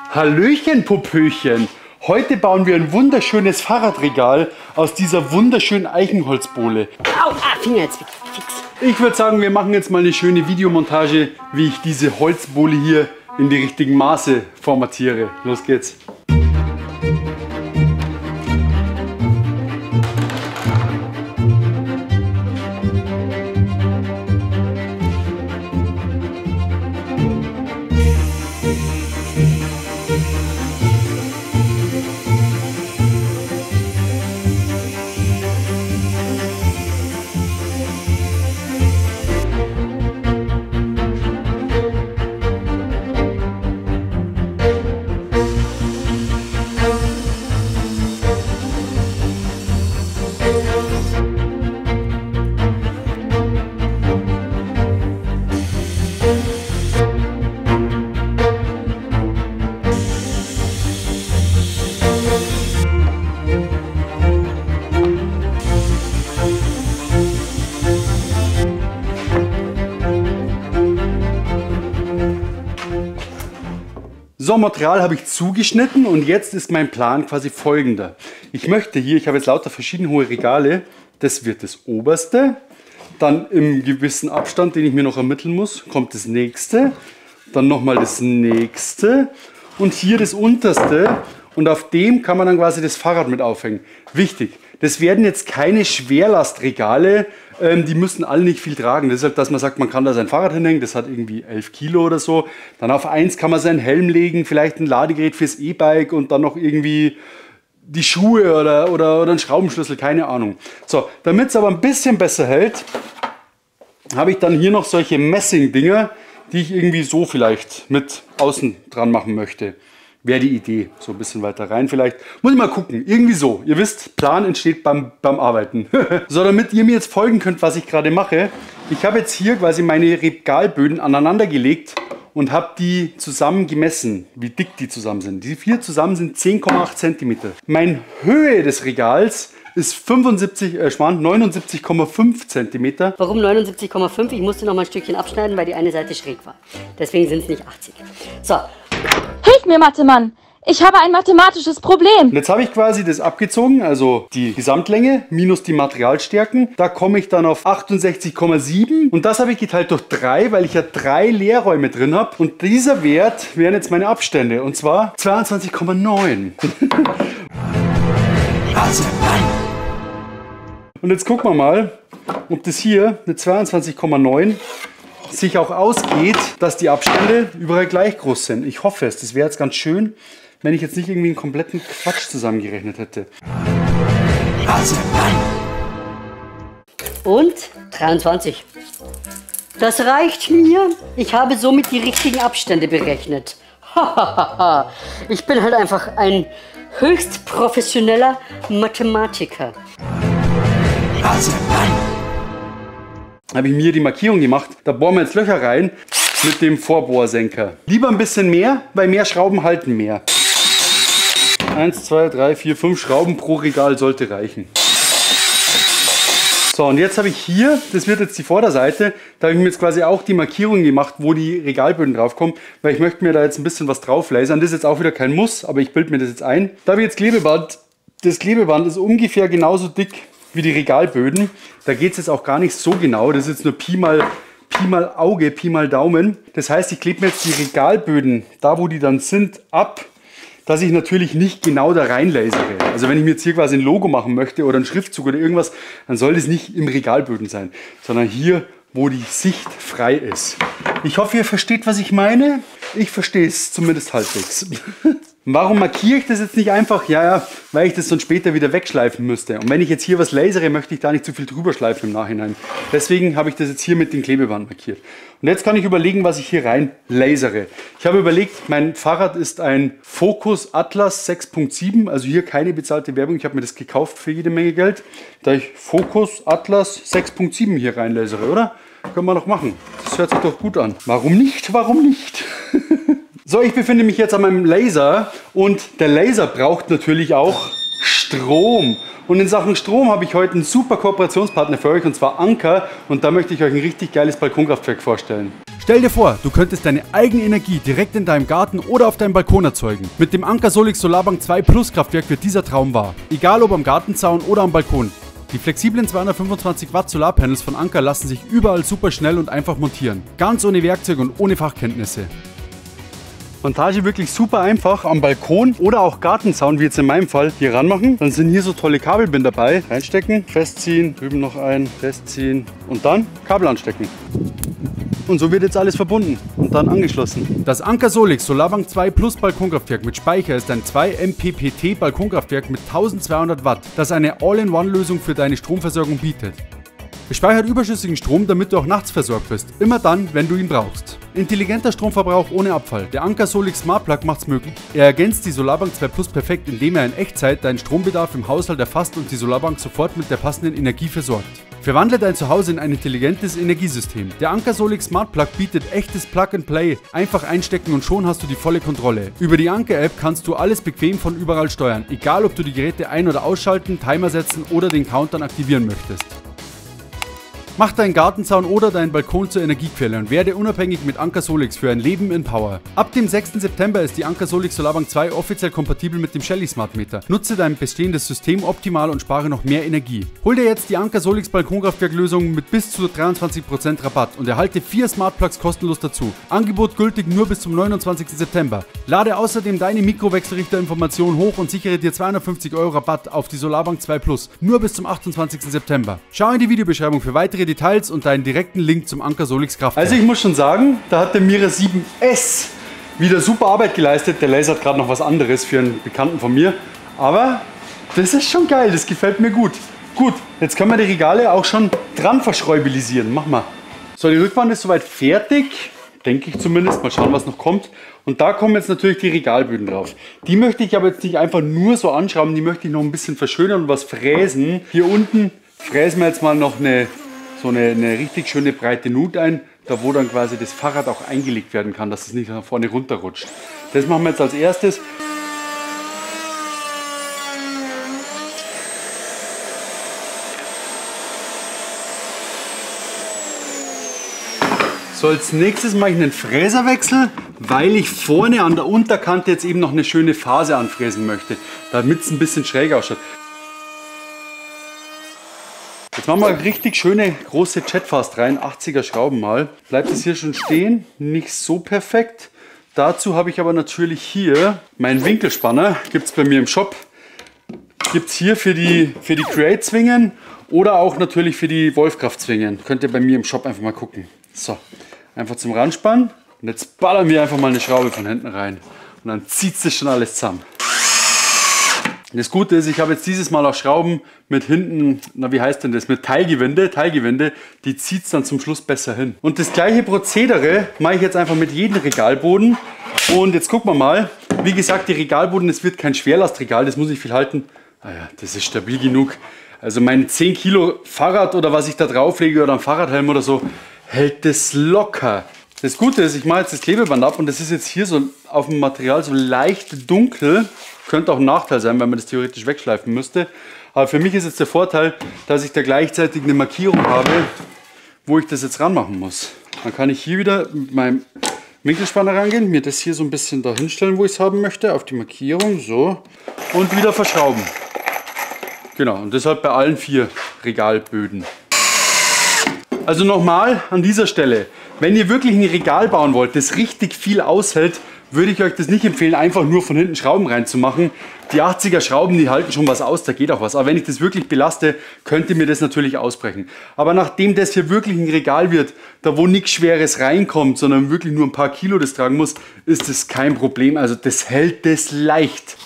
Hallöchen, Popöchen! Heute bauen wir ein wunderschönes Fahrradregal aus dieser wunderschönen Eichenholzbohle. Au, Finger jetzt fix. Ich würde sagen, wir machen jetzt mal eine schöne Videomontage, wie ich diese Holzbohle hier in die richtigen Maße formatiere. Los geht's! So, Material habe ich zugeschnitten und jetzt ist mein Plan quasi folgender. Ich möchte hier, ich habe jetzt lauter verschiedene hohe Regale, das wird das oberste, dann im gewissen Abstand, den ich mir noch ermitteln muss, kommt das nächste, dann nochmal das nächste und hier das unterste und auf dem kann man dann quasi das Fahrrad mit aufhängen. Wichtig, das werden jetzt keine Schwerlastregale, die müssen alle nicht viel tragen. Deshalb, dass man sagt, man kann da sein Fahrrad hinhängen, das hat irgendwie 11 Kilo oder so. Dann auf eins kann man seinen Helm legen, vielleicht ein Ladegerät fürs E-Bike und dann noch irgendwie die Schuhe oder einen Schraubenschlüssel, keine Ahnung. So, damit es aber ein bisschen besser hält, habe ich dann hier noch solche Messing-Dinger, die ich irgendwie so vielleicht mit außen dran machen möchte. Wäre die Idee. So ein bisschen weiter rein vielleicht. Muss ich mal gucken. Irgendwie so. Ihr wisst, Plan entsteht beim Arbeiten. So, damit ihr mir jetzt folgen könnt, was ich gerade mache. Ich habe jetzt hier quasi meine Regalböden aneinander gelegt und habe die zusammen gemessen, wie dick die zusammen sind. Die vier zusammen sind 10,8 cm. Meine Höhe des Regals ist 79,5 cm. Warum 79,5? Ich musste noch mal ein Stückchen abschneiden, weil die eine Seite schräg war. Deswegen sind es nicht 80. So. Hilf mir, Mathemann! Ich habe ein mathematisches Problem. Und jetzt habe ich quasi das abgezogen, also die Gesamtlänge minus die Materialstärken. Da komme ich dann auf 68,7 und das habe ich geteilt durch 3, weil ich ja 3 Leerräume drin habe. Und dieser Wert wären jetzt meine Abstände und zwar 22,9. Und jetzt gucken wir mal, ob das hier mit 22,9 sich auch ausgeht, dass die Abstände überall gleich groß sind. Ich hoffe es. Das wäre jetzt ganz schön, wenn ich jetzt nicht irgendwie einen kompletten Quatsch zusammengerechnet hätte. Und 23. Das reicht mir. Ich habe somit die richtigen Abstände berechnet. Ich bin halt einfach ein höchst professioneller Mathematiker. Habe ich mir die Markierung gemacht. Da bohren wir jetzt Löcher rein mit dem Vorbohrsenker. Lieber ein bisschen mehr, weil mehr Schrauben halten mehr. 1, 2, 3, 4, 5 Schrauben pro Regal sollte reichen. So, und jetzt habe ich hier, das wird jetzt die Vorderseite, da habe ich mir jetzt quasi auch die Markierung gemacht, wo die Regalböden draufkommen, weil ich möchte mir da jetzt ein bisschen was drauf lasern. Das ist jetzt auch wieder kein Muss, aber ich bilde mir das jetzt ein. Da habe ich jetzt Klebeband. Das Klebeband ist ungefähr genauso dick wie die Regalböden. Da geht es jetzt auch gar nicht so genau. Das ist jetzt nur Pi mal Auge, Pi mal Daumen. Das heißt, ich klebe mir jetzt die Regalböden, da wo die dann sind, ab, dass ich natürlich nicht genau da rein lasere. Also wenn ich mir jetzt hier quasi ein Logo machen möchte oder einen Schriftzug oder irgendwas, dann soll das nicht im Regalböden sein, sondern hier, wo die Sicht frei ist. Ich hoffe, ihr versteht, was ich meine. Ich verstehe es zumindest halbwegs. Warum markiere ich das jetzt nicht einfach? Ja, weil ich das dann später wieder wegschleifen müsste. Und wenn ich jetzt hier was lasere, möchte ich da nicht zu viel drüber schleifen im Nachhinein. Deswegen habe ich das jetzt hier mit dem Klebeband markiert. Und jetzt kann ich überlegen, was ich hier rein lasere. Ich habe überlegt, mein Fahrrad ist ein Focus Atlas 6.7. Also hier keine bezahlte Werbung. Ich habe mir das gekauft für jede Menge Geld. Da ich Focus Atlas 6.7 hier rein lasere, oder? Können wir doch machen. Das hört sich doch gut an. Warum nicht? Warum nicht? So, ich befinde mich jetzt an meinem Laser und der Laser braucht natürlich auch Strom. Und in Sachen Strom habe ich heute einen super Kooperationspartner für euch, und zwar Anker. Und da möchte ich euch ein richtig geiles Balkonkraftwerk vorstellen. Stell dir vor, du könntest deine eigene Energie direkt in deinem Garten oder auf deinem Balkon erzeugen. Mit dem Anker Solix Solarbank 2 Plus Kraftwerk wird dieser Traum wahr. Egal ob am Gartenzaun oder am Balkon. Die flexiblen 225 Watt Solarpanels von Anker lassen sich überall super schnell und einfach montieren. Ganz ohne Werkzeug und ohne Fachkenntnisse. Montage wirklich super einfach am Balkon oder auch Gartenzaun, wie jetzt in meinem Fall, hier ranmachen. Dann sind hier so tolle Kabelbinder dabei. Reinstecken, festziehen, drüben noch ein, festziehen und dann Kabel anstecken. Und so wird jetzt alles verbunden und dann angeschlossen. Das Anker Solix Solarbank 2 Plus Balkonkraftwerk mit Speicher ist ein 2 MPPT Balkonkraftwerk mit 1200 Watt, das eine All-in-One-Lösung für deine Stromversorgung bietet. Es speichert überschüssigen Strom, damit du auch nachts versorgt bist. Immer dann, wenn du ihn brauchst. Intelligenter Stromverbrauch ohne Abfall. Der Anker Solix Smart Plug macht's möglich. Er ergänzt die Solarbank 2 Plus perfekt, indem er in Echtzeit deinen Strombedarf im Haushalt erfasst und die Solarbank sofort mit der passenden Energie versorgt. Verwandle dein Zuhause in ein intelligentes Energiesystem. Der Anker Solix Smart Plug bietet echtes Plug-and-Play. Einfach einstecken und schon hast du die volle Kontrolle. Über die Anker-App kannst du alles bequem von überall steuern. Egal, ob du die Geräte ein- oder ausschalten, Timer setzen oder den Countdown aktivieren möchtest. Mach deinen Gartenzaun oder deinen Balkon zur Energiequelle und werde unabhängig mit Anker Solix für ein Leben in Power. Ab dem 6. September ist die Anker Solix Solarbank 2 offiziell kompatibel mit dem Shelly Smart Meter. Nutze dein bestehendes System optimal und spare noch mehr Energie. Hol dir jetzt die Anker Solix Balkonkraftwerklösung mit bis zu 23% Rabatt und erhalte 4 Smart Plugs kostenlos dazu. Angebot gültig nur bis zum 29. September. Lade außerdem deine Mikrowechselrichterinformation hoch und sichere dir 250 € Rabatt auf die Solarbank 2 Plus. Nur bis zum 28. September. Schau in die Videobeschreibung für weitere Details und deinen direkten Link zum Anker Solix Kraftwerk. Also ich muss schon sagen, da hat der Mira 7S wieder super Arbeit geleistet. Der lasert gerade noch was anderes für einen Bekannten von mir. Aber das ist schon geil, das gefällt mir gut. Gut, jetzt können wir die Regale auch schon dran verschräubilisieren. Mach mal. So, die Rückwand ist soweit fertig. Denke ich zumindest. Mal schauen, was noch kommt. Und da kommen jetzt natürlich die Regalböden drauf. Die möchte ich aber jetzt nicht einfach nur so anschrauben. Die möchte ich noch ein bisschen verschönern und was fräsen. Hier unten fräsen wir jetzt mal noch eine richtig schöne breite Nut ein, da wo dann quasi das Fahrrad auch eingelegt werden kann, dass es nicht nach vorne runterrutscht. Das machen wir jetzt als erstes. So, als nächstes mache ich einen Fräserwechsel, weil ich vorne an der Unterkante jetzt eben noch eine schöne Phase anfräsen möchte, damit es ein bisschen schräg ausschaut. Jetzt machen wir eine richtig schöne große Jetfast rein, 80er Schrauben mal. Bleibt es hier schon stehen, nicht so perfekt. Dazu habe ich aber natürlich hier meinen Winkelspanner, gibt es bei mir im Shop. Gibt es hier für die Create-Zwingen oder auch natürlich für die Wolfkraft-Zwingen. Könnt ihr bei mir im Shop einfach mal gucken. So, einfach zum Ranspannen und jetzt ballern wir einfach mal eine Schraube von hinten rein. Und dann zieht es schon alles zusammen. Das Gute ist, ich habe jetzt dieses Mal auch Schrauben mit hinten, na wie heißt denn das, mit Teilgewinde, die zieht es dann zum Schluss besser hin. Und das gleiche Prozedere mache ich jetzt einfach mit jedem Regalboden. Und jetzt gucken wir mal, wie gesagt, die Regalboden, es wird kein Schwerlastregal, das muss nicht viel halten. Ah ja, das ist stabil genug. Also mein 10 Kilo Fahrrad oder was ich da drauflege oder ein Fahrradhelm oder so, hält das locker. Das Gute ist, ich mache jetzt das Klebeband ab und das ist jetzt hier so auf dem Material so leicht dunkel. Könnte auch ein Nachteil sein, weil man das theoretisch wegschleifen müsste. Aber für mich ist jetzt der Vorteil, dass ich da gleichzeitig eine Markierung habe, wo ich das jetzt ranmachen muss. Dann kann ich hier wieder mit meinem Winkelspanner rangehen, mir das hier so ein bisschen da hinstellen, wo ich es haben möchte, auf die Markierung, so. Und wieder verschrauben. Genau, und das halt bei allen 4 Regalböden. Also nochmal an dieser Stelle, wenn ihr wirklich ein Regal bauen wollt, das richtig viel aushält, würde ich euch das nicht empfehlen, einfach nur von hinten Schrauben reinzumachen. Die 80er Schrauben, die halten schon was aus, da geht auch was. Aber wenn ich das wirklich belaste, könnt ihr mir das natürlich ausbrechen. Aber nachdem das hier wirklich ein Regal wird, da wo nichts Schweres reinkommt, sondern wirklich nur ein paar Kilo das tragen muss, ist das kein Problem. Also das hält das leicht.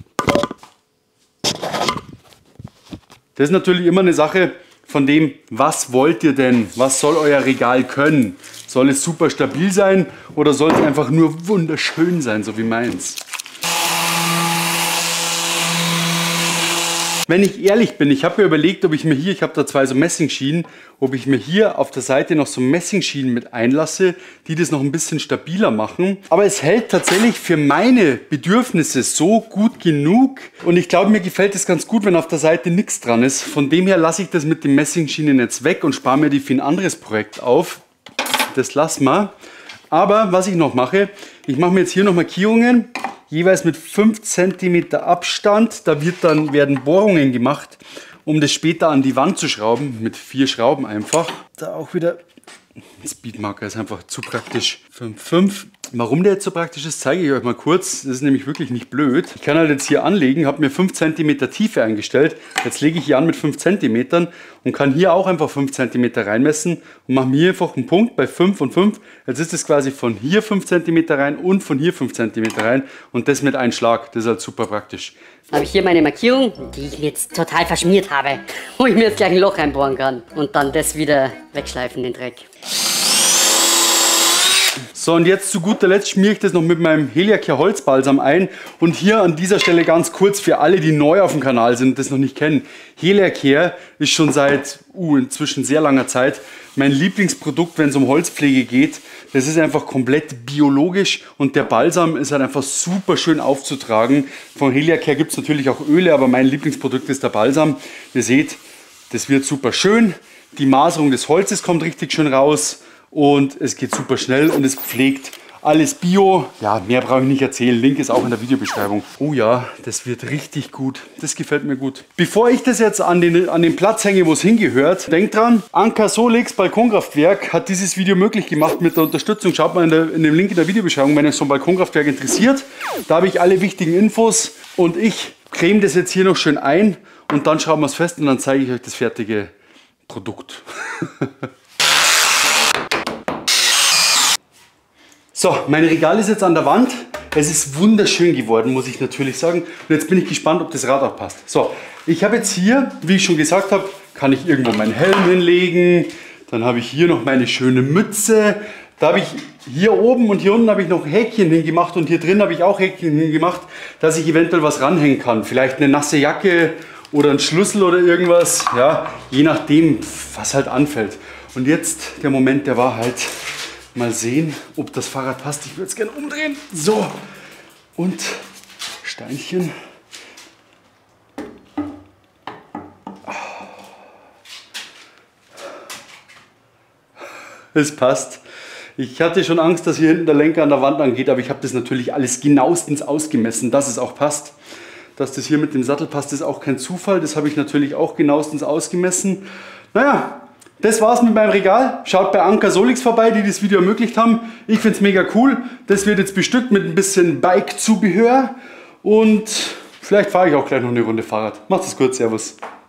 Das ist natürlich immer eine Sache von dem, was wollt ihr denn? Was soll euer Regal können? Soll es super stabil sein oder soll es einfach nur wunderschön sein, so wie meins? Wenn ich ehrlich bin, ich habe mir überlegt, ob ich mir hier, ich habe da 2 so Messingschienen, ob ich mir hier auf der Seite noch so Messingschienen mit einlasse, die das noch ein bisschen stabiler machen. Aber es hält tatsächlich für meine Bedürfnisse so gut genug. Und ich glaube, mir gefällt es ganz gut, wenn auf der Seite nichts dran ist. Von dem her lasse ich das mit den Messingschienen jetzt weg und spare mir die für ein anderes Projekt auf. Das lassen wir. Aber was ich noch mache, ich mache mir jetzt hier noch Markierungen, jeweils mit 5 cm Abstand. Da werden Bohrungen gemacht, um das später an die Wand zu schrauben, mit 4 Schrauben einfach. Da auch wieder, Speedmarker ist einfach zu praktisch. 5,5. Warum der jetzt so praktisch ist, zeige ich euch mal kurz. Das ist nämlich wirklich nicht blöd. Ich kann halt jetzt hier anlegen, habe mir 5 cm Tiefe eingestellt. Jetzt lege ich hier an mit 5 cm und kann hier auch einfach 5 cm reinmessen und mache mir hier einfach einen Punkt bei 5 und 5. Jetzt ist es quasi von hier 5 cm rein und von hier 5 cm rein und das mit einem Schlag. Das ist halt super praktisch. Dann habe ich hier meine Markierung, die ich mir jetzt total verschmiert habe, wo ich mir jetzt gleich ein Loch reinbohren kann und dann das wieder wegschleifen, den Dreck. So, und jetzt zu guter Letzt schmiere ich das noch mit meinem Heliacare Holzbalsam ein. Und hier an dieser Stelle ganz kurz für alle, die neu auf dem Kanal sind und das noch nicht kennen. Heliacare ist schon seit inzwischen sehr langer Zeit mein Lieblingsprodukt, wenn es um Holzpflege geht. Das ist einfach komplett biologisch und der Balsam ist halt einfach super schön aufzutragen. Von Heliacare gibt es natürlich auch Öle, aber mein Lieblingsprodukt ist der Balsam. Ihr seht, das wird super schön. Die Maserung des Holzes kommt richtig schön raus. Und es geht super schnell und es pflegt alles Bio. Ja, mehr brauche ich nicht erzählen. Link ist auch in der Videobeschreibung. Oh ja, das wird richtig gut. Das gefällt mir gut. Bevor ich das jetzt an den Platz hänge, wo es hingehört, denkt dran, Anker Solix Balkonkraftwerk hat dieses Video möglich gemacht mit der Unterstützung. Schaut mal in dem Link in der Videobeschreibung, wenn euch so ein Balkonkraftwerk interessiert. Da habe ich alle wichtigen Infos und ich creme das jetzt hier noch schön ein und dann schrauben wir es fest und dann zeige ich euch das fertige Produkt. So, mein Regal ist jetzt an der Wand. Es ist wunderschön geworden, muss ich natürlich sagen. Und jetzt bin ich gespannt, ob das Rad auch passt. So, ich habe jetzt hier, wie ich schon gesagt habe, kann ich irgendwo meinen Helm hinlegen. Dann habe ich hier noch meine schöne Mütze. Da habe ich hier oben und hier unten habe ich noch Häkchen hingemacht und hier drin habe ich auch Häkchen hingemacht, dass ich eventuell was ranhängen kann. Vielleicht eine nasse Jacke oder ein Schlüssel oder irgendwas. Ja, je nachdem, was halt anfällt. Und jetzt der Moment der Wahrheit. Mal sehen, ob das Fahrrad passt. Ich würde es gerne umdrehen. So, und Steinchen. Es passt. Ich hatte schon Angst, dass hier hinten der Lenker an der Wand angeht, aber ich habe das natürlich alles genauestens ausgemessen, dass es auch passt. Dass das hier mit dem Sattel passt, ist auch kein Zufall. Das habe ich natürlich auch genauestens ausgemessen. Naja. Das war's mit meinem Regal. Schaut bei Anker Solix vorbei, die das Video ermöglicht haben. Ich finde es mega cool. Das wird jetzt bestückt mit ein bisschen Bike-Zubehör. Und vielleicht fahre ich auch gleich noch eine Runde Fahrrad. Macht es gut, servus.